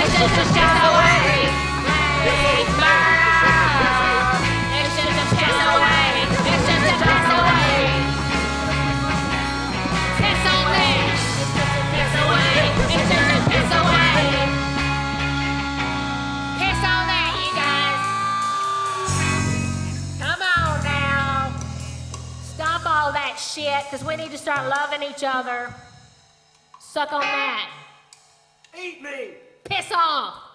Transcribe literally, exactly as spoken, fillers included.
It's just a piss away. Please burn. It's just a piss away. It's just a piss away. Piss on me. It's just a piss away. It's just a piss away. Piss on that, you guys. Come on now. Stop all that shit, because we need to start loving each other. Suck on that. Eat me! Piss off!